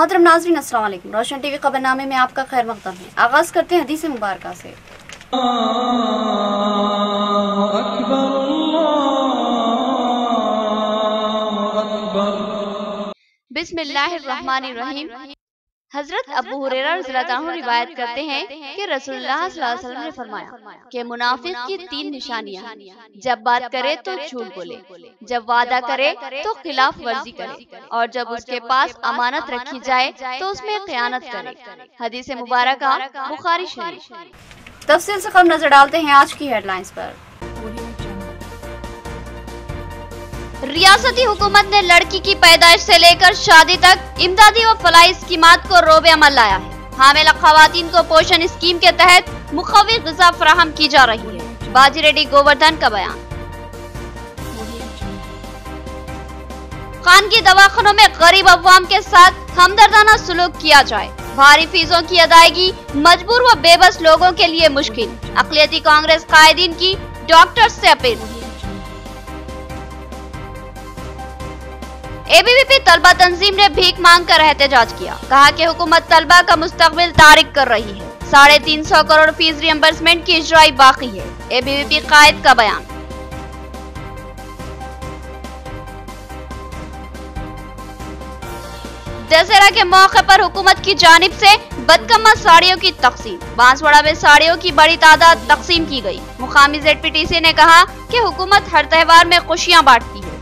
मोहतरम नाज़रीन, अस्सलाम वालेकुम। रोशन टीवी खबरनामे में आपका खैर मक़दम है। आगाज करते हैं हदीस मुबारका से। बिस्मिल्लाहिर्रहमानिर्रहीम। हजरत अबू हुरैरा रज़ियल्लाहु अन्हु रिवायत करते हैं कि रसूलुल्लाह सल्लल्लाहु अलैहि वसल्लम ने फरमाया कि मुनाफिक की 3 निशानियां हैं। जब बात करे तो झूठ बोले, जब वादा करे तो खिलाफ वर्जी करे, और जब उसके पास अमानत रखी जाए तो उसमें खयानत करे। हदीस मुबारका बुखारी शरीफ। तफसील से खबर नजर डालते हैं आज की हेडलाइंस पर। रियासती हुकूमत ने लड़की की पैदाइश से लेकर शादी तक इमदादी व फलाही स्कीमात को रोबे अमल लाया है। हामिला खवातीन को पोषण स्कीम के तहत मुखवी ग़िज़ा फराहम की जा रही है। बाजीरेड्डी गोवर्धन का बयान। खानगी दवाखानों में गरीब अवाम के साथ हमदर्दाना सुलूक किया जाए। भारी फीसों की अदायगी मजबूर व बेबस लोगों के लिए मुश्किल। अक़लियती कांग्रेस कायदीन की डॉक्टर्स से अपील। एबीवीपी तलबा तंजीम ने भीख मांग कर एहतजाज किया। कहा कि हुकूमत तलबा का मुस्तकबिल तारिक कर रही है। 350 करोड़ फीस रियम्बर्समेंट की इजराई बाकी है। एबीवीपी कायद का बयान। दशहरा के मौके पर हुकूमत की जानिब से बदकम्मा साड़ियों की तकसीम। बांसवाड़ा में साड़ियों की बड़ी तादाद तकसीम की गई। मुकामी ZPTC ने कहा कि हुकूमत हर त्योहार में खुशियां बांटती है।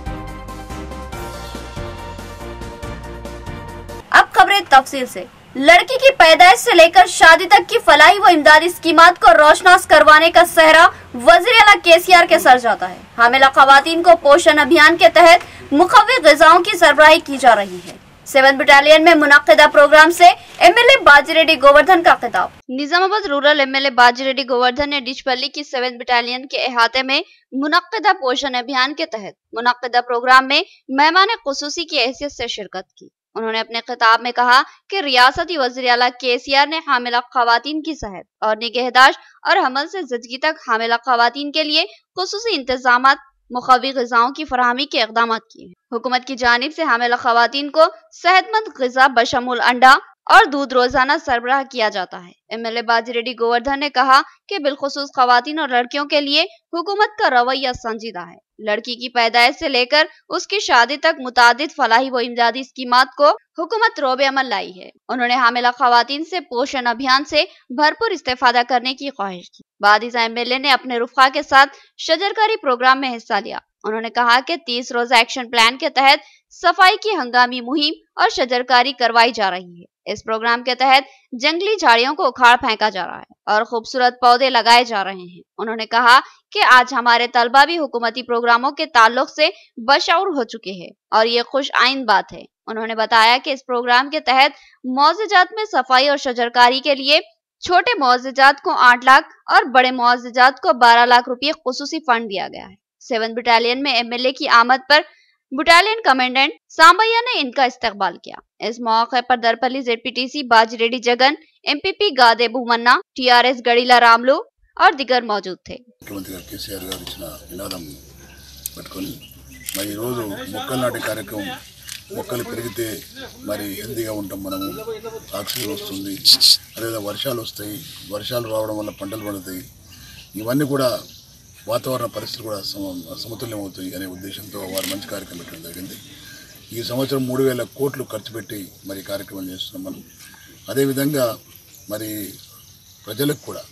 अब खबरें तफसील से। लड़की की पैदाइश से लेकर शादी तक की फलाही व इमदादी स्कीमात को रोशनास करवाने का सहरा वज़ीर आला KCR के सर जाता है। हामिला खवातीन को पोषण अभियान के तहत मुखवी ग़िज़ाओं की सरबराही की जा रही है। 7 बटालियन में मुनक्किदा प्रोग्राम से MLA बाजीरेड्डी गोवर्धन का खिताब। निजामाबाद रूरल MLA बाजीरेड्डी गोवर्धन ने डिचपल्ली की 7 बटालियन के अहाते में मुनक्किदा पोषण अभियान के तहत मुनक्किदा प्रोग्राम में मेहमान खुसूसी की हैसियत से शिरकत की। उन्होंने अपने खिताब में कहा कि रियासती वज़ीर आला KCR ने हामिला खवातीन की सेहत और निगहदाश्त और हमल से ज़चगी तक हामिला खवातीन के लिए खुसूसी इंतजामात मुखवी ग़िज़ाओं की फराहमी के इक़दामात किए हैं। हुकूमत की जानिब से हामिला खवातीन को सेहतमंद ग़िज़ा बशमूल अंडा और दूध रोजाना सरबराह किया जाता है। MLA बाजीरेड्डी गोवर्धन ने कहा कि बिलखुसूस खवातीन और लड़कियों के लिए हुकूमत का रवैया संजीदा है। लड़की की पैदाइश से लेकर उसकी शादी तक मुतादिद फलाही व इमदादी स्कीमात को हुकूमत रोबे अमल लाई है। उन्होंने हामिला खवातीन से पोषण अभियान से भरपूर इस्तेफादा करने की ख्वाहिश की। बादीजा MLA ने अपने रुफ़ा के साथ शजरकारी प्रोग्राम में हिस्सा लिया। उन्होंने कहा कि 30 रोजा एक्शन प्लान के तहत सफाई की हंगामी मुहिम और शजरकारी करवाई जा रही है। इस प्रोग्राम के तहत जंगली झाड़ियों को उखाड़ फेंका जा रहा है और खूबसूरत पौधे लगाए जा रहे हैं। उन्होंने कहा कि आज हमारे तलबा भी हुकूमती प्रोग्रामों के ताल्लुक से बशऊर हो चुके हैं और ये खुश आइन बात है। उन्होंने बताया कि इस प्रोग्राम के तहत मुआवज़ात में सफाई और शजरकारी के लिए छोटे मुआवज़ात को 8 लाख और बड़े मुआवज़ात को 12 लाख रुपये खुसूसी फंड दिया गया है। 7 बटालियन में MLA की आमद पर बटालियन कमांडेंट सांबैया ने इनका इस्तकबाल किया। इस मौके पर Darpalli ZPTC बाजीरेड्डी Jagan, MPP गादे Bhumanna, TRS गड़ीला Ramulu और दिगर मौजूद थे। मुख्यमंत्री KCR గారు ఇచ్చిన నినాదం పట్టుకొని మరి ఈ రోజు మొక్కలు నాటే కార్యక్రమం మొక్కలు పెరిగితే మరి హెల్తీగా ఉంటాం మనము, ఆక్సిజన్ వస్తుంది, అదేవిధంగా వర్షాలు వస్తాయి, వర్షాలు రావడం వల్ల పంటలు పండుతాయి, ఇవన్నీ కూడా వాతావరణ పరిస్థితులు కూడా సమతుల్యమవుతాయి అనే ఉద్దేశంతో వారు మంచి కార్యక్రమం పెట్టడం జరిగింది। ఈ సంవత్సరం 3000 కోట్లు ఖర్చు పెట్టి మరి కార్యక్రమం చేస్తున్నాం మనం। అదేవిధంగా మరి ప్రజలకు కూడా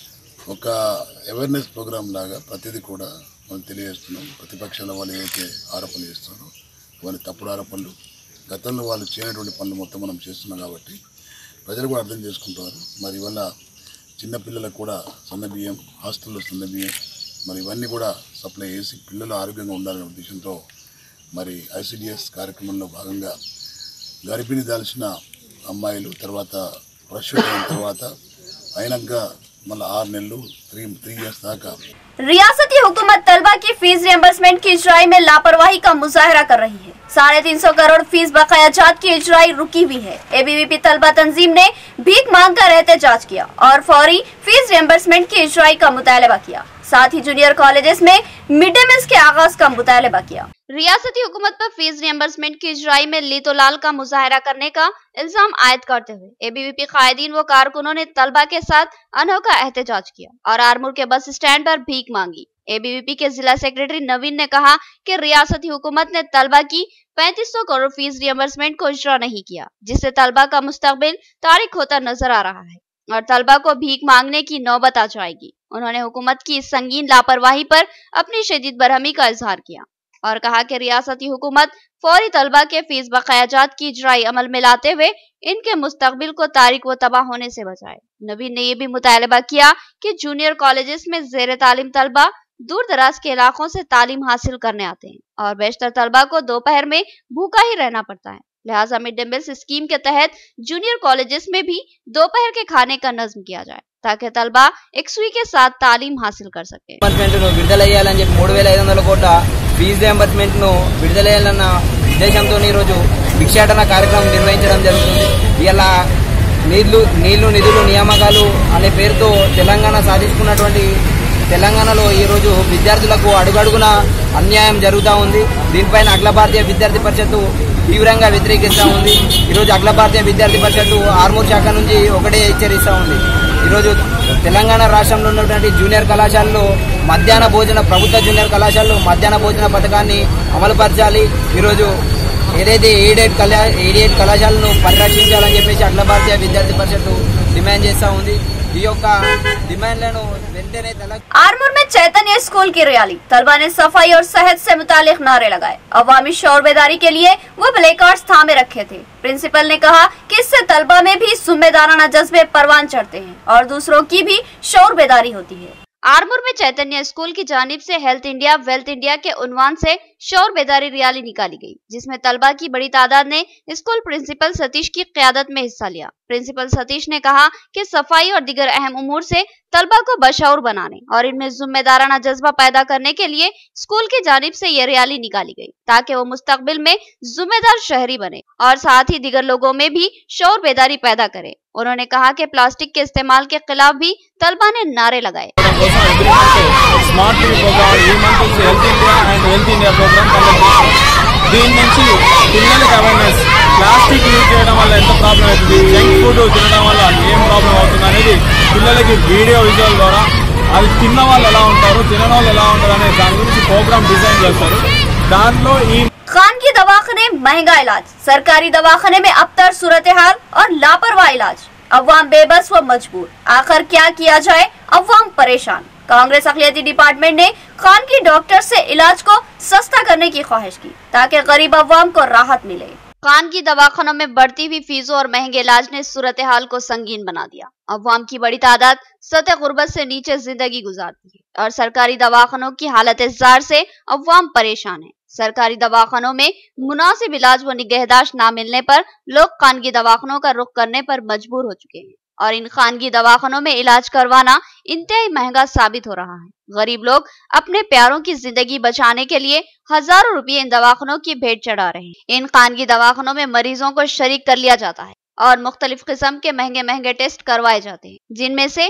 ఒక అవేర్నెస్ ప్రోగ్రామ్ లాగా ప్రతిదీ కూడా మనం తెలియజేస్తున్నాం। ప్రతిపక్షాల వాళ్ళు ఏదైతే ఆరోపణలు చేస్తున్నారో అవన్నీ తప్పుడు ఆరోపణలు, గతంలో వాళ్ళు చేయనటువంటి పనులు మొత్తం మనం చేస్తున్నాం కాబట్టి ప్రజలు కూడా అర్థం చేసుకుంటున్నారు। మరి వల్ల చిన్నపిల్లలకు కూడా సన్నబియ్యం, హాస్టల్లో సన్నబియ్యం మరి ఇవన్నీ కూడా సప్లై చేసి పిల్లలు ఆరోగ్యంగా ఉండాలనే ఉద్దేశంతో మరి ICDS కార్యక్రమంలో భాగంగా గర్భిణీ దాల్చిన అమ్మాయిలు తర్వాత ప్రసూతి అయిన తర్వాత అయినాక మళ్ళీ 6 నెలలు 3 इयर्स दाका। रियासती हुकूमत तलबा की फीस रियम्बर्समेंट की इजराई में लापरवाही का मुजाहरा कर रही है। 350 करोड़ फीस बकायाजात की इजराई रुकी हुई है। एबीवीपी तलबा तंजीम ने भीख मांग कर एहतजाज किया और फौरी फीस रियम्बर्समेंट की इजराई का मुतालबा किया। साथ ही जूनियर कॉलेजेस में मिड डे मील्स के आगाज का मुतालबा किया। रियासती हुकूमत पर फीस रियम्बर्समेंट की इजराई में लीतोलाल का मुजाहरा करने का इल्जाम आयद करते हुए एबीवीपी कायदीन व कारकुनों ने तलबा के साथ अनोखा एहतजाज किया और आरमूर के बस स्टैंड पर भीख मांगी। एबीवीपी के जिला सेक्रेटरी नवीन ने कहा कि रियासती हुकूमत ने तलबा की 3500 करोड़ फीस रियम्बर्समेंट को इजरा नहीं किया, जिससे तलबा का मुस्तकबिल तारीख होता नजर आ रहा है और तलबा को भीख मांगने की नौबत आ जाएगी। उन्होंने हुकूमत की इस संगीन लापरवाही पर अपनी शदीद बरहमी का इजहार किया और कहा कि रियासती हुकूमत फौरी तलबा के फीस बकायाजात की इजराई अमल में लाते हुए इनके मुस्तकबिल को तारीख व तबाह होने से बचाए। नवीन ने यह भी मुतालबा किया कि जूनियर कॉलेजेस में जेर तालीम तलबा दूर दराज के इलाकों से तालीम हासिल करने आते हैं और बेशतर तलबा को दोपहर में भूखा ही रहना पड़ता है। लिहाजा मिड डे मील्स स्कीम के तहत जूनियर कॉलेजेस में भी दोपहर के खाने का नज्म किया जाए ताकि तलबा एक सुई के साथ तालीम हासिल कर सके। ఫీజు రియంబర్స్మెంట్ ను విడుదల చేయాలన్న ఉద్దేశంతో ఈ రోజు భిక్షాటన కార్యక్రమం నిర్వహించడం జరుగుతుంది. ఇలా నీళ్లు నిధులు నియామకాలు అనే పేరుతో తెలంగాణ సాధించుకున్నటువంటి తెలంగాణలో ఈ రోజు విద్యార్థులకు అడుగడుగున అన్యాయం జరుగుతూ ఉంది. దీనిపైన అఖిల భారతీయ విద్యార్థి పరిషత్తు తీవ్రంగా వ్యతిరేకిస్తూ ఉంది. ఈ రోజు అఖిల భారతీయ విద్యార్థి పరిషత్తు ఆర్మూర్ శాఖ నుంచి ఒకటే హెచ్చరిస్తూ ఉంది. ఈరోజు తెలంగాణ రాష్ట్రంలో ఉన్నటువంటి జూనియర్ కళాశాలలో మధ్యాహ్న భోజన ప్రభుత్వ జూనియర్ కళాశాలలో మధ్యాహ్న భోజన పథకాన్ని అమలుపరచాలి. ఈరోజు ఏదైతే ఎయిడెడ్ కళాశాలను పరిరక్షించాలని చెప్పేసి అఖిల భారతీయ విద్యార్థి పరిషత్తు డిమాండ్ చేస్తూ ఉంది. ఈ యొక్క డిమాండ్లను వెంటనే आरमूर में चैतन्य स्कूल की रैली, तलबा ने सफाई और सेहत से मुतालिक नारे लगाए। अवामी शौर बेदारी के लिए वो प्ले कार्ड्स थामे रखे थे। प्रिंसिपल ने कहा कि इससे तलबा में भी जिम्मेदाराना जज्बे परवान चढ़ते हैं और दूसरों की भी शौर बेदारी होती है। आरमूर में चैतन्य स्कूल की जानिब से हेल्थ इंडिया वेल्थ इंडिया के उन्वान से शौर बेदारी रैली निकाली गई, जिसमें तलबा की बड़ी तादाद ने स्कूल प्रिंसिपल सतीश की क़यादत में हिस्सा लिया। प्रिंसिपल सतीश ने कहा कि सफाई और दीगर अहम उमूर से तलबा को बशऊर बनाने और इनमें जिम्मेदाराना जज्बा पैदा करने के लिए स्कूल की जानिब से ये रैली निकाली गई ताकि वो मुस्तकबिल में जिम्मेदार शहरी बने और साथ ही दीगर लोगों में भी शौर बेदारी पैदा करे। उन्होंने कहा कि प्लास्टिक के इस्तेमाल के खिलाफ भी तलबा ने नारे लगाए। దీని నుంచి పిల్లలకి అవేర్నెస్, ప్లాస్టిక్ యూజ్ చేయడం వల్ల ఎంత ప్రాబ్లం అవుతుంది, జంక్ ఫుడ్ తినడం వల్ల ఏం ప్రాబ్లం అవుతుంది అనేది పిల్లలకి వీడియో విజువల్ ద్వారా అవి తిన్న వాళ్ళు ఎలా ఉంటారు, తినని వాళ్ళు ఎలా ఉంటారు అనే దాని గురించి ప్రోగ్రామ్ డిజైన్ చేస్తారు. దాంట్లో ఈ खानगी दवाखाने महंगा इलाज, सरकारी दवाखाने में अबतर सूरत हाल और लापरवाह इलाज, अवाम बेबस व मजबूर, आखिर क्या किया जाए, अवाम परेशान। कांग्रेस अखिलती डिपार्टमेंट ने खानगी डॉक्टर से इलाज को सस्ता करने की ख्वाहिश की ताकि गरीब अवाम को राहत मिले। खानगी दवाखानों में बढ़ती हुई फीसों और महंगे इलाज ने सूरत हाल को संगीन बना दिया। अवाम की बड़ी तादाद सतह गुर्बत से नीचे जिंदगी गुजारती है और सरकारी दवाखानों की हालत जार से अवाम परेशान है। सरकारी दवाखानों में मुनासिब इलाज व निगहदाश्त न मिलने पर लोग खानगी दवाखानों का रुख करने पर मजबूर हो चुके हैं और इन खानगी दवाखानों में इलाज करवाना इंतहाई महंगा साबित हो रहा है। गरीब लोग अपने प्यारों की जिंदगी बचाने के लिए हजारों रुपये इन दवाखानों की भेंट चढ़ा रहे हैं। इन खानगी दवाखानों में मरीजों को शरीक कर लिया जाता है और मुख्तलिफ किस्म के महंगे महंगे टेस्ट करवाए जाते हैं, जिनमें से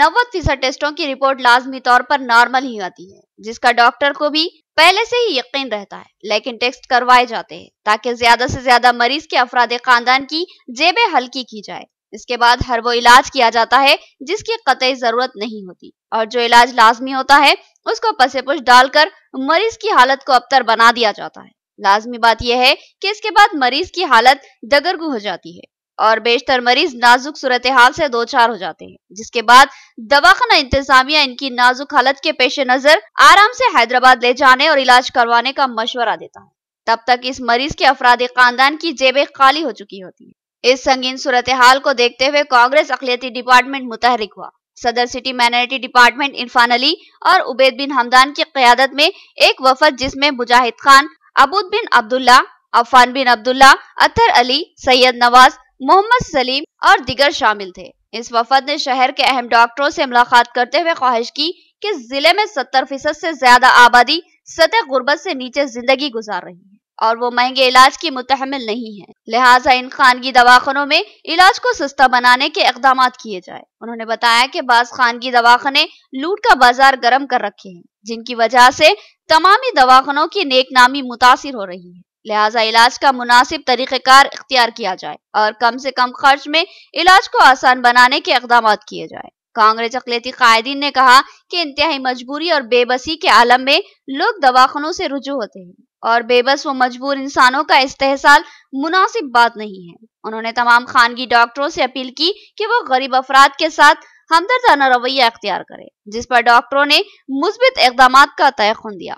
90% टेस्टों की रिपोर्ट लाजमी तौर पर नॉर्मल ही आती है, जिसका डॉक्टर को भी पहले से ही यकीन रहता है। लेकिन टेस्ट करवाए जाते हैं ताकि ज्यादा से ज्यादा मरीज के अफराद खानदान की जेबें हल्की की जाए। इसके बाद हर वो इलाज किया जाता है जिसकी कतई जरूरत नहीं होती और जो इलाज लाजमी होता है उसको पसेपुश डालकर मरीज की हालत को अबतर बना दिया जाता है। लाजमी बात यह है कि इसके बाद मरीज की हालत दगरगू हो जाती है और बेशतर मरीज नाजुक सूरत हाल से दो चार हो जाते हैं, जिसके बाद दवाखाना इंतजामिया इनकी नाजुक हालत के पेश नजर आराम से हैदराबाद ले जाने और इलाज करवाने का मशवरा देता है। तब तक इस मरीज के अफराद खानदान की जेबें खाली हो चुकी होती है। इस संगीन सूरत हाल को देखते हुए कांग्रेस अखिलती डिपार्टमेंट मुतहरिक हुआ। सदर city minority department Irfan Ali और उबैद बिन हमदान की क़यादत में एक वफद जिसमें मुजाहिद खान, अबूद बिन अब्दुल्ला, अफान बिन अब्दुल्ला, अतर अली, सैयद नवाज, मोहम्मद सलीम और दिगर शामिल थे। इस वफद ने शहर के अहम डॉक्टरों से मुलाकात करते हुए ख्वाहिश की कि जिले में 70% से ज्यादा आबादी सतह गुर्बत से नीचे जिंदगी गुजार रही है और वो महंगे इलाज की मुतहम्मिल नहीं है। लिहाजा इन खानगी दवाखानों में इलाज को सस्ता बनाने के इक़दाम किए जाए। उन्होंने बताया कि बाज़ खानगी दवाखाने लूट का बाजार गर्म कर रखे हैं, जिनकी वजह से तमामी दवाखानों की नेकनामी मुतासिर हो रही है। लिहाजा इलाज का मुनासिब तरीक़ेकार इख्तियार किया जाए और कम से कम खर्च में इलाज को आसान बनाने के इक़दाम किए जाए। कांग्रेस अक़लियती कायदीन ने कहा कि इंतहाई मजबूरी और बेबसी के आलम में लोग दवाखानों से रुजू होते हैं और बेबस व मजबूर इंसानों का इस्तेहसाल मुनासिब बात नहीं है। उन्होंने तमाम खानगी डॉक्टरों से अपील की कि वो गरीब अफराद के साथ हमदर्दाना रवैया अख्तियार करें, जिस पर डॉक्टरों ने मुस्बित इक़दाम का तयक़ुन दिया।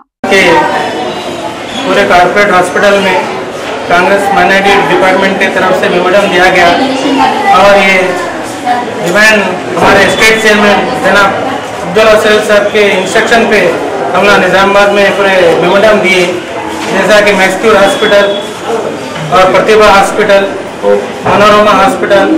पूरे कॉर्पोरेट हॉस्पिटल में कांग्रेस माइनॉरिटी डिपार्टमेंट की तरफ से मेमोरेंडम दिया गया और ये डिमांड हमारे स्टेट चेयरमैन जनाब अब्दुल हसन साहब के इंस्ट्रक्शन पे हम लोग निज़ामाबाद में पूरे मेमोरेंडम दिए, जैसा कि मैक्सक्यूर हॉस्पिटल और प्रतिभा हॉस्पिटल, मनोरमा हॉस्पिटल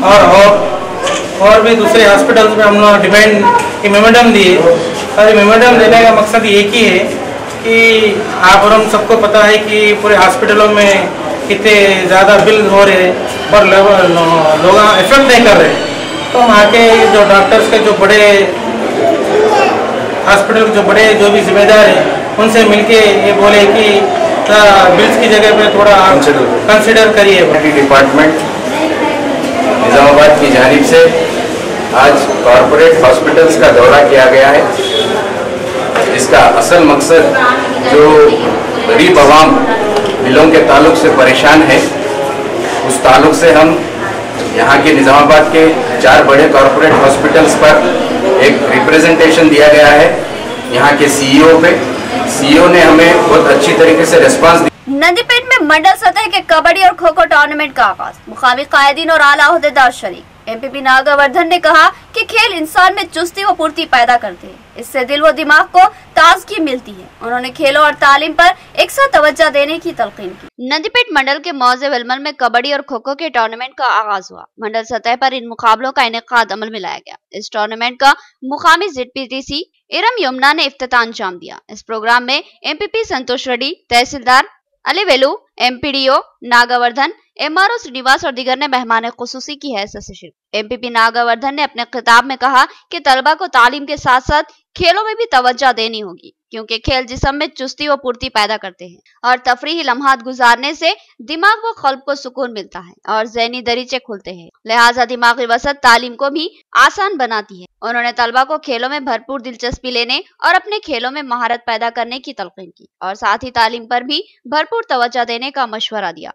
और भी दूसरे हॉस्पिटल्स में हम लोग डिमांड की मेमोरेंडम दिए। और मेमोरेंडम देने का मकसद एक ही है कि आप और हम सबको पता है कि पूरे हॉस्पिटलों में कितने ज़्यादा बिल हो रहे और लोग इफेक्ट नहीं कर रहे, तो वहाँ के जो डॉक्टर्स के जो बड़े हॉस्पिटल के जो भी जिम्मेदार हैं उनसे मिलके ये बोले कि बिल्स की जगह पे थोड़ा कंसिडर करिए। डिपार्टमेंट निज़ामाबाद की जानिब से आज कॉरपोरेट हॉस्पिटल्स का दौरा किया गया है, जिसका असल मकसद जो गरीब आवाम बिलों के ताल्लुक से परेशान है, उस ताल्लुक से हम यहाँ के निज़ामाबाद के 4 बड़े कॉरपोरेट हॉस्पिटल्स पर एक रिप्रेजेंटेशन दिया गया है। यहाँ के सीईओ ने हमें बहुत अच्छी तरीके से रिस्पांस दिया। नंदीपेट में मंडल सतह के कबड्डी और खो खो टूर्नामेंट का आगाज, मुकामी कायदीन और आला ओहदेदार शरीक। एमपीपी नागावर्धन ने कहा कि खेल इंसान में चुस्ती व फुर्ती पैदा करते हैं, इससे दिल व दिमाग को ताजगी मिलती है। उन्होंने खेलों और तालीम पर एक साथ तवज्जो देने की तलकीन की। नंदीपेट मंडल के मौजे विलमल में कबड्डी और खो खो के टूर्नामेंट का आगाज हुआ। मंडल सतह पर इन मुकाबलों का इनेकाद अमल में लाया गया। इस टूर्नामेंट का मुकामी ZPTC इरम यमुना ने इफ्तिताह अंजाम दिया। इस प्रोग्राम में MPP Santosh Reddy, tehsildar Ali Velu, MPDO Nagavardhan, MRO Srinivas और दीगर ने मेहमान खुसूसी की हैसियत से शिरकत। एमपीपी नागावर्धन ने अपने खिताब में कहा कि तलबा को तालीम के साथ साथ खेलों में भी तवज्जो देनी होगी, क्योंकि खेल जिस्म में चुस्ती व फुर्ती पैदा करते हैं और तफरीही लम्हात गुजारने से दिमाग व क़ल्ब को सुकून मिलता है और ज़हनी दरीचे खुलते हैं। लिहाजा दिमागी वसत तालीम को भी आसान बनाती है। उन्होंने तलबा को खेलों में भरपूर दिलचस्पी लेने और अपने खेलों में महारत पैदा करने की तलकीन की और साथ ही तालीम पर भी भरपूर तवज्जो देने का मशवरा दिया।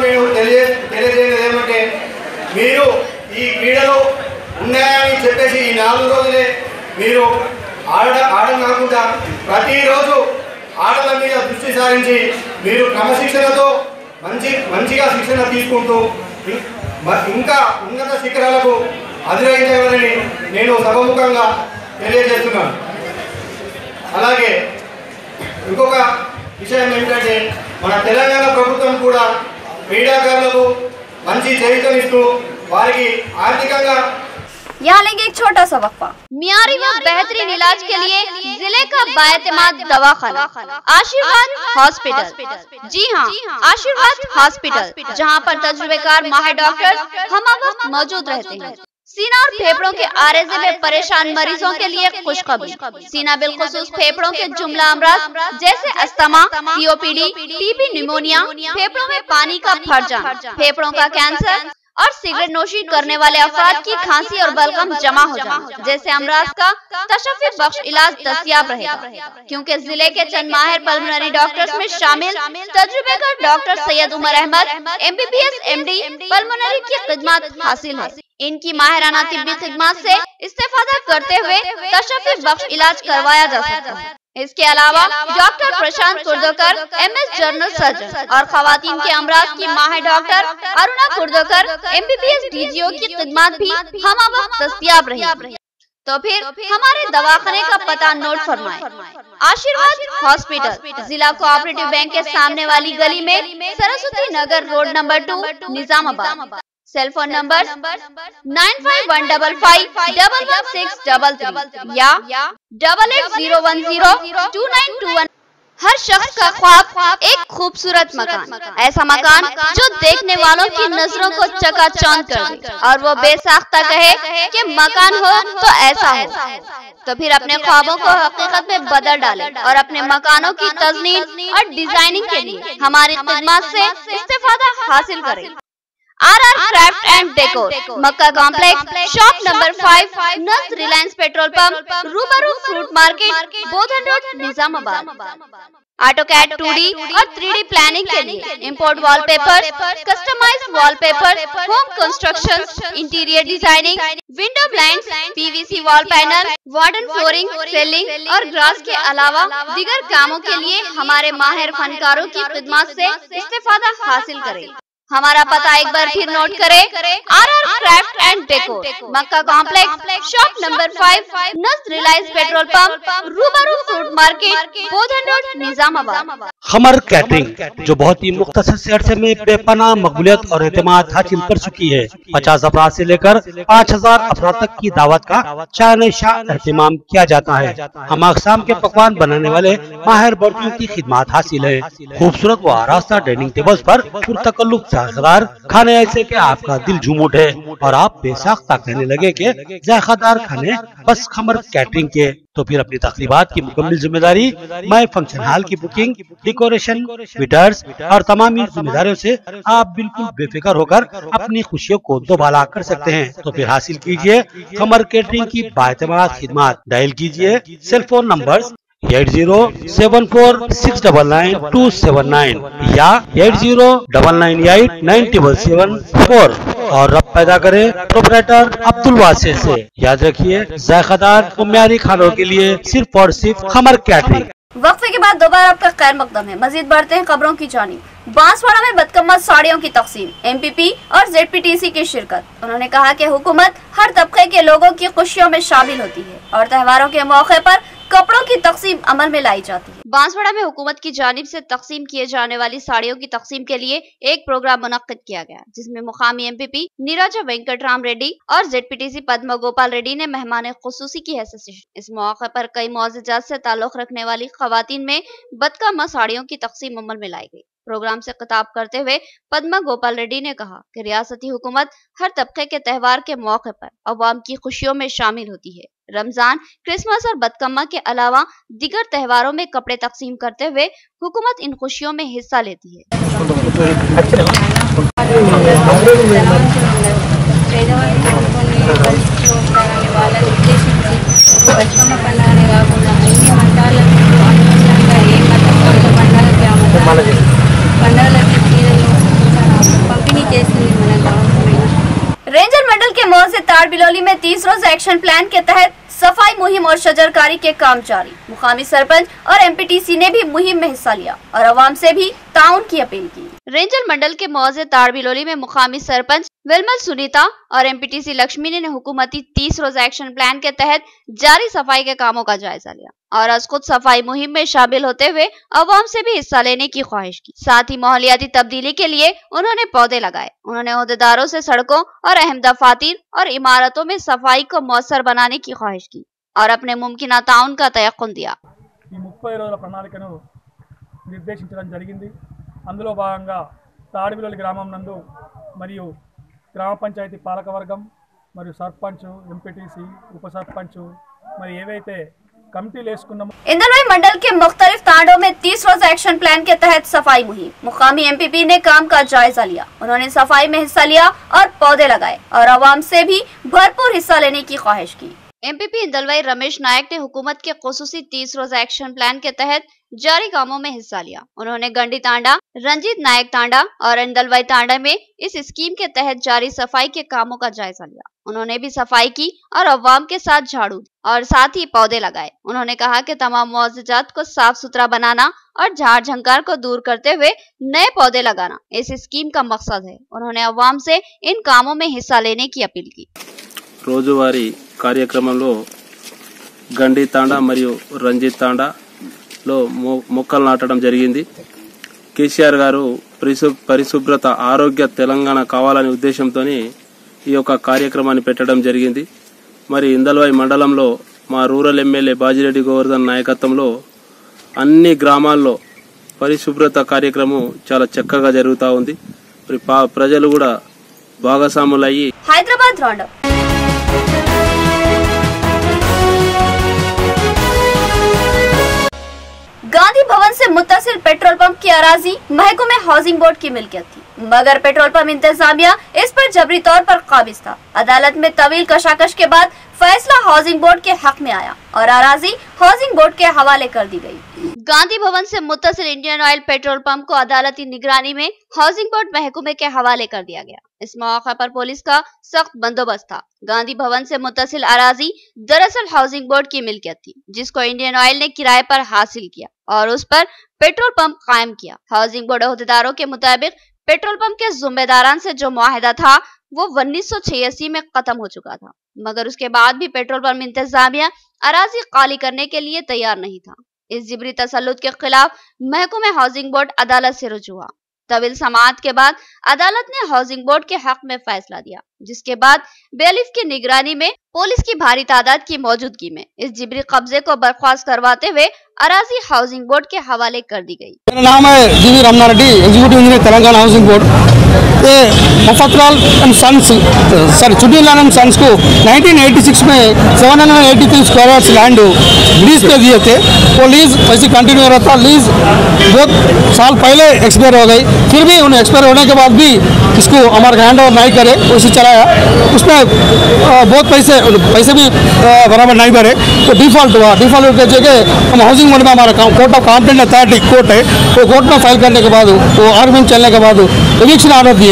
ఆడడం కాకుండా ప్రతిరోజు ఆటల మీద దృష్టి సారించి మీరు క్రమశిక్షణతో మంచిగా శిక్షణ తీసుకుంటూ ఇంకా ఉన్నత శిఖరాలకు అధిరోహించగలని నేను సభముఖంగా తెలియజేస్తున్నాను। అలాగే ఇంకొక విషయం ఏంటంటే మన తెలంగాణ ప్రభుత్వం కూడా క్రీడాకారులకు మంచి చేయూతనిస్తూ వారికి आर्थिకంగా। यहाँ लेंगे एक छोटा सा वक्फा। मियारी व बेहतरीन इलाज के लिए जिले का बाएतमाद दवाखाना आशीर्वाद हॉस्पिटल। जी हाँ, आशीर्वाद हॉस्पिटल, जहाँ पर तजुर्बेकार माहिर डॉक्टर हम वक्त मौजूद रहते हैं। सीना और फेफड़ों के आरेज़े में परेशान मरीजों के लिए खुशखबरी। सीना बिलखुसूस फेफड़ों के जुमला अमराज जैसे अस्थमा, COPD, TB, निमोनिया, फेफड़ों में पानी का भर जाना, फेफड़ों का कैंसर और सिगरेट नोशी करने वाले अफराद की खांसी और बलगम जमा हो जाना जैसे अमराज का तशफ़्फ़ी बख्श इलाज दस्तयाब रहेगा, क्योंकि जिले के चंद माहिर पल्मोनरी डॉक्टर्स में शामिल तजुर्बेकार doctor Syed Umar Ahmed MBBS MD pulmonary की खिदमत हासिल है। इनकी माहिराना तिब्बी खिदमत से इस्तेफादा करते हुए तशफ़्फ़ी बख्श इलाज करवाया जा सकता है। इसके अलावा doctor Prashant Kurdokar MS general surgeon और खवातीन के अमराज की माहिर doctor Aruna Kurdokar MBBS DGO की खिदमत भी हम वक्त दस्तयाब रही। तो फिर हमारे दवाखाने का पता नोट फरमाएं। आशीर्वाद हॉस्पिटल, जिला कोऑपरेटिव बैंक के सामने वाली गली में, Saraswati Nagar road number 2, Nizamabad. Cell phone number 9515511633 या 88010292 हर शख्स का ख्वाब एक खूबसूरत मकान, ऐसा मकान जो देखने वालों की नजरों को चकाचौंध कर दे और वो बेसाख्ता कहे कि मकान हो तो ऐसा हो, तो फिर अपने ख्वाबों को हकीकत में बदल डाले और अपने मकानों की तज़नीन और डिजाइनिंग के लिए हमारी खिदमत से इस्तेफादा हासिल करें। RR craft and decor, Makka complex, shop number 5, near Reliance petrol pump, रूबरू fruit market, Bodhan road, Nizamabad. AutoCAD 2D और 3D प्लानिंग के लिए import wallpaper, customise wallpaper, home construction, interior designing, window blinds, PVC wall panel, wooden flooring, ceiling और grass के अलावा दीगर कामों के लिए हमारे माहिर फनकारों की खिदमत से इस्तेफादा हासिल करें। हमारा पता एक बार फिर नोट करें, RR craft and decor, Makka complex, shop number 5, near Reliance petrol pump, रूबरू fruit market, Bodhan road, Nizamabad. Khamar catering जो बहुत ही मुख्तसर से अरसे में बेपनाह मकबूलियत और एतमाद हासिल कर चुकी है। 50 अफराद से लेकर 5000 अफराद तक की दावत का शान शाह एहतमाम किया जाता है। हम अक़साम के पकवान बनाने वाले माहिर बर्तनों की खिदमत हासिल है। खूबसूरत व आरास्ता डाइनिंग टेबल्स पर पुरतकल्लुफ़ जायकेदार खाने ऐसे के आपका दिल झूम उठे और आप बेसाख्ता कहने लगे कि जायकेदार खाने बस खमर कैटरिंग के। तो फिर अपनी तकरीबात की मुकम्मल जिम्मेदारी मैं फंक्शन हॉल की बुकिंग, डेकोरेशन, वेटर्स और तमाम जिम्मेदारियों से आप बिल्कुल बेफिक्र होकर अपनी खुशियों को दोबाला कर सकते हैं। तो फिर हासिल कीजिए खमर कैटरिंग की बाएतमाद खिदमत। डायल कीजिए सेल फोन नंबर 8074699279 या 8099897774 और रब पैदा करे प्रोपराइटर अब्दुल वासिर से। याद रखिए जायकेदार और म्यारी खानों के लिए सिर्फ और सिर्फ खमर कैटरिंग। वक्फे के बाद दोबारा आपका खैर मकदम है। मजीद बढ़ते हैं खबरों की जानिब। बांसवाड़ा में बदकम्मा साड़ियों की तकसीम, MPP और ZPTC की शिरकत। उन्होंने कहा कि हुकूमत हर तबके के लोगों की खुशियों में शामिल होती है और त्योहारों के मौके पर कपड़ों की तकसीम अमल में लाई जाती है। बांसवाड़ा में हुकूमत की जानिब से तकसीम किए जाने वाली साड़ियों की तकसीम के लिए एक प्रोग्राम मुनक्किद किया गया, जिसमें मुकामी MPP नीराजा वेंकटराम रेड्डी और ZPTC पद्मा गोपाल रेड्डी ने मेहमान खुसूसी की हैसियत से इस मौके पर कई मुआवजात से ताल्लुक रखने वाली खवातीन में बदकम्मा साड़ियों की तकसीम अमल में लाई गई। प्रोग्राम से खिताब करते हुए पद्मा गोपाल रेड्डी ने कहा कि रियासती हुकूमत हर तबके के त्यौहार के मौके पर अवाम की खुशियों में शामिल होती है। रमजान, क्रिसमस और बदकम्मा के अलावा दीगर त्योहारों में कपड़े तकसीम करते हुए हुकूमत इन खुशियों में हिस्सा लेती है। रेंजर मंडल के मौजे ताड़बिलोली में 30 रोज एक्शन प्लान के तहत सफाई मुहिम और शजरकारी के काम जारी। मुकामी सरपंच और MPTC ने भी मुहिम में हिस्सा लिया और अवाम से भी ताउन की अपील की। रेंजर मंडल के मौजे ताड़बिलोली में मुकामी सरपंच विलमल सुनीता और MPTC लक्ष्मी ने हुकूमती 30 रोज एक्शन प्लान के तहत जारी सफाई के कामों का जायजा लिया और आज खुद सफाई मुहिम में शामिल होते हुए अवाम से भी हिस्सा लेने की ख्वाहिश की। साथ ही माहौलियाती तब्दीली के लिए उन्होंने पौधे लगाए। उन्होंने ओहदेदारों से सड़कों और अहम दफातर और इमारतों में सफाई को मौसर बनाने की ख्वाहिश की और अपने मुमकिन ताउन का तयक्कुन दिया। 30 రోజుల ప్రణాళికను నిర్దేశించడం జరిగింది। అందులో భాగంగా తాడిబిలోలి గ్రామం నందు మరియు గ్రామ పంచాయతీ పాలకవర్గం మరియు సర్పంచ్, MPTC, ఉప సర్పంచ్ మరి ఏవైతే कमिटी इंदलवाई मंडल के मुख्तलिफ तांडों में 30 रोज एक्शन प्लान के तहत सफाई मुहिम। मुकामी MPP ने काम का जायजा लिया। उन्होंने सफाई में हिस्सा लिया और पौधे लगाए और आवाम से भी भरपूर हिस्सा लेने की ख्वाहिश की। MPP इंदलवाई रमेश नायक ने हुकूमत के खुसूसी 30 रोज एक्शन प्लान के तहत जारी कामों में हिस्सा लिया। उन्होंने गंडी तांडा, रंजीत नायक तांडा और इंदलवाई तांडा में इस स्कीम के तहत जारी सफाई के कामों का जायजा लिया। उन्होंने भी सफाई की और अवाम के साथ झाड़ू और साथ ही पौधे लगाए। उन्होंने कहा कि तमाम मुआवजात को साफ सुथरा बनाना और झाड़ झंकार को दूर करते हुए नए पौधे लगाना इस स्कीम का मकसद है। उन्होंने अवाम से इन कामों में हिस्सा लेने की अपील की। రోజువారీ కార్యక్రమంలో గండి తాండా మరియు రంజిత్ తాండాలో మొక్కలు నాటడం జరిగింది। కేసీఆర్ గారు పరిశుభ్రత ఆరోగ్య తెలంగాణ కావాలనే ఉద్దేశంతో ఈ యొక్క కార్యక్రమాన్ని పెట్టడం జరిగింది। మరి ఇందల్వాయి మండలంలో మా రూరల్ ఎమ్మెల్యే బాజిరెడ్డి గోవర్ధన్ నాయకత్వంలో అన్ని గ్రామాల్లో పరిశుభ్రత కార్యక్రమం చాలా చక్కగా జరుగుతూ ఉంది. ప్రజలు కూడా భాగస్వాములయ్యి హైదరాబాద్ రౌండప్. गांधी भवन से मुत्तसिल पेट्रोल पंप की अराजी महकमे हाउसिंग बोर्ड की मिल्कियत थी, मगर पेट्रोल पंप इंतजामिया इस पर जबरी तौर पर काबिज था. अदालत में तवील कशाकश के बाद फैसला हाउसिंग बोर्ड के हक में आया और अराजी हाउसिंग बोर्ड के हवाले कर दी गई. गांधी भवन से मुत्तसिल इंडियन ऑयल पेट्रोल पंप को अदालती निगरानी में हाउसिंग बोर्ड महकमे के हवाले कर दिया गया. इस मौके पर पुलिस का सख्त बंदोबस्त था. गांधी भवन से मुत्तसिल अराजी दरअसल हाउसिंग बोर्ड की मिल्कियत थी, जिसको इंडियन ऑयल ने किराए पर हासिल किया और उस पर पेट्रोल पंप कायम किया. हाउसिंग बोर्ड अहदेदारों के मुताबिक पेट्रोल पंप के जिम्मेदारान से जो मुआहदा था वो 1986 में खत्म हो चुका था, मगर उसके बाद भी पेट्रोल पंप इंतजामिया अराजी खाली करने के लिए तैयार नहीं था. इस जिबरी तसल्लुत के खिलाफ महकमे हाउसिंग बोर्ड अदालत से रुजू हुआ. तवील समाअत के बाद अदालत ने हाउसिंग बोर्ड के हक में फैसला दिया, जिसके बाद बेलिफ की निगरानी में पुलिस की भारी तादाद की मौजूदगी में इस जिबरी कब्जे को बर्खास्त करवाते हुए अराजी हाउसिंग बोर्ड के हवाले कर दी गई. मेरा नाम है G V Ramana Reddy, executive engineer Telangana housing board. ये Mafatlal and sons Chutilal and sons को 1986 में 783 स्क्वायर यार्ड्स लैंड लीज पे दिए थे. वो लीज वैसे कंटिन्यू हो रहा था. लीज बहुत साल पहले एक्सपायर हो गई, फिर भी उन्हें एक्सपायर होने के बाद भी इसको हमारे हैंड ओवर नहीं करे, उसे चलाया. उसमें बहुत पैसे भी बराबर नहीं भरे तो डिफॉल्ट हुआ. डिफॉल्ट की जगह हम हाउसिंग बोर्ड में हमारा court of competent authority court है, वो कोर्ट में फाइल करने के बाद वो आर्ग्यूमेंट चलने के बाद एविक्शन ऑर्डर दिए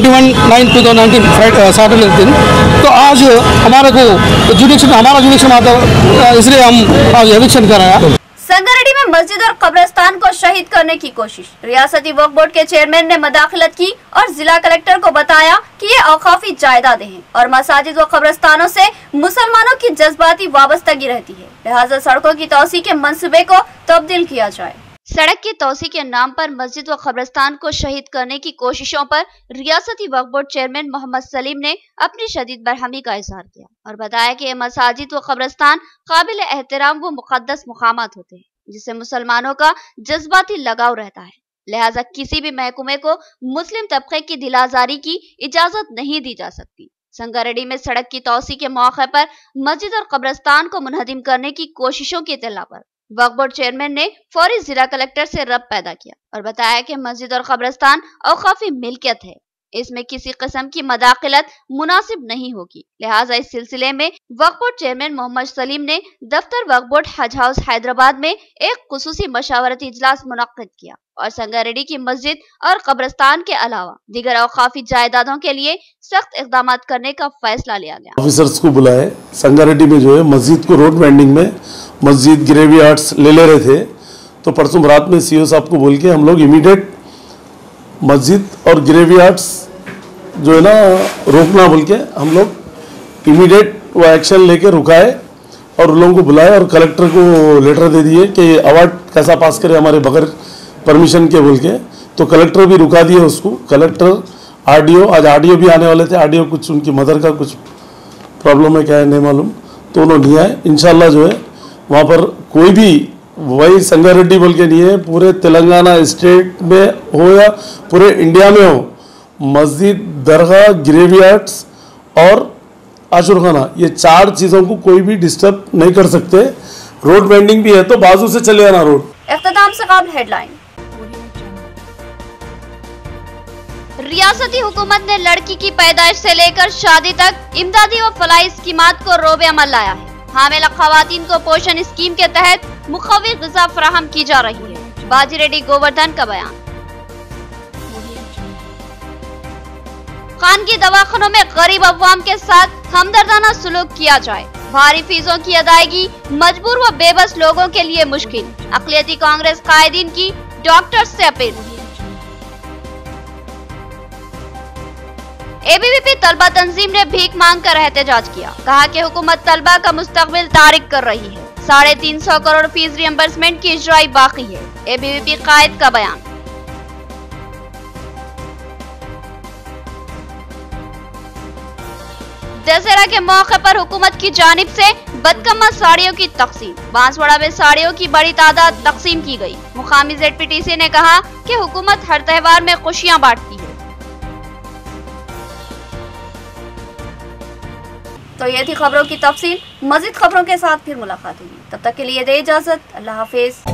21/9/2019 सैटरडे दिन. तो आज हमारे को हमारा जुडिक्शन आता, इसलिए हम आज एविक्शन कराया. संगारेड्डी में मस्जिद और कब्रिस्तान को शहीद करने की कोशिश. रियासती वक्फ बोर्ड के चेयरमैन ने मदाखलत की और जिला कलेक्टर को बताया कि ये औकाफी जायदादें हैं और मसाजिद व कब्रिस्तानों से मुसलमानों की जज्बाती वाबस्तगी रहती है, लिहाजा सड़कों की तौसी के मंसूबे को तब्दील किया जाए. सड़क की तौसी के नाम पर मस्जिद व कब्रिस्तान को शहीद करने की कोशिशों पर रियासती वक्फ बोर्ड चेयरमैन मोहम्मद सलीम ने अपनी शदीद बरहमी का इजहार किया और बताया कि ये मसाजिद व कब्रिस्तान काबिल एहतराम व मुकद्दस मुकामात होते हैं, जिससे मुसलमानों का जज्बाती लगाव रहता है. लिहाजा किसी भी महकमे को मुस्लिम तबके की दिलाजारी की इजाजत नहीं दी जा सकती. संगारेड्डी में सड़क की तौसी के मौके पर मस्जिद और कब्रिस्तान को मुनहदिम करने की कोशिशों की इत्तला पर वक्फ बोर्ड चेयरमैन ने फौरी जिला कलेक्टर से रब्त पैदा किया और बताया कि मस्जिद और कब्रिस्तान औकाफी मिल्कियत है, इसमें किसी किस्म की मदाखलत मुनासिब नहीं होगी. लिहाजा इस सिलसिले में वक्फ बोर्ड चेयरमैन मोहम्मद सलीम ने दफ्तर वक्फ बोर्ड हज हाउस हैदराबाद में एक खुसूसी मशावरती इजलास मुनक्किद किया और संगारेड्डी की मस्जिद और कब्रिस्तान के अलावा दीगर औकाफी जायदादों के लिए सख्त इकदाम करने का फैसला लिया गया. ऑफिसर्स को बुलाए. संगारेड्डी में जो है मस्जिद को रोड वेंडिंग में मस्जिद ग्रेवयार्ड्स ले रहे थे, तो परसों रात में सीओ साहब को बोल के हम लोग इमीडिएट मस्जिद और ग्रेवयार्ड्स जो है ना रोकना बोल के हम लोग इमीडिएट वो एक्शन लेके रुकाए और उन लोगों को बुलाए और कलेक्टर को लेटर दे दिए कि अवार्ड कैसा पास करे हमारे बगैर परमिशन के बोल के. तो कलेक्टर भी रुका दिए उसको. कलेक्टर आरडीओ, आज आरडीओ भी आने वाले थे. आरडीओ कुछ उनकी मदर का कुछ प्रॉब्लम है, क्या है नहीं मालूम, तो उन्होंने नहीं आए. इंशाल्लाह जो है वहाँ पर कोई भी वही संगारेड्डी बोल के नहीं है, पूरे तेलंगाना स्टेट में हो या पूरे इंडिया में हो, मस्जिद, दरगाह, ग्रेवयार्ड्स और आशुरखाना, ये 4 चीज़ों को कोई भी डिस्टर्ब नहीं कर सकते. रोड वेंडिंग भी है तो बाजू से चले आना रोड. इख्तिताम से कबल हेडलाइन. रियासती हुकूमत ने लड़की की पैदाइश से लेकर शादी तक इमदादी व फलाही स्कीमात को रोबे अमल लाया है. हामिला खवातीन को पोषण स्कीम के तहत मुखवी ग़िज़ा फराहम की जा रही है. बाजीरेड्डी गोवर्धन का बयान. खानगी दवाखानों में गरीब अवाम के साथ हमदर्दाना सलूक किया जाए. भारी फीसों की अदायगी मजबूर व बेबस लोगों के लिए मुश्किल. अक़लियती कांग्रेस कायदीन की डॉक्टर्स से अपील. एबीवीपी तलबा तंजीम ने भीख मांग कर एहतजाज किया. कहा कि हुकूमत तलबा का मुस्तकबिल तारिक कर रही है. 350 करोड़ फीस रियम्बर्समेंट की इजराई बाकी है. एबीवीपी कायद का बयान. दशहरा के मौके पर हुकूमत की जानिब से बदकम्मा साड़ियों की तकसीम। बांसवाड़ा में साड़ियों की बड़ी तादाद तकसीम की गई। मुकामी ZPTC ने कहा कि हुकूमत हर त्योहार में खुशियां बांटती है। तो ये थी खबरों की तफसील। मजीद खबरों के साथ फिर मुलाकात होगी, तब तक के लिए दे इजाजत। अल्लाह हाफिज।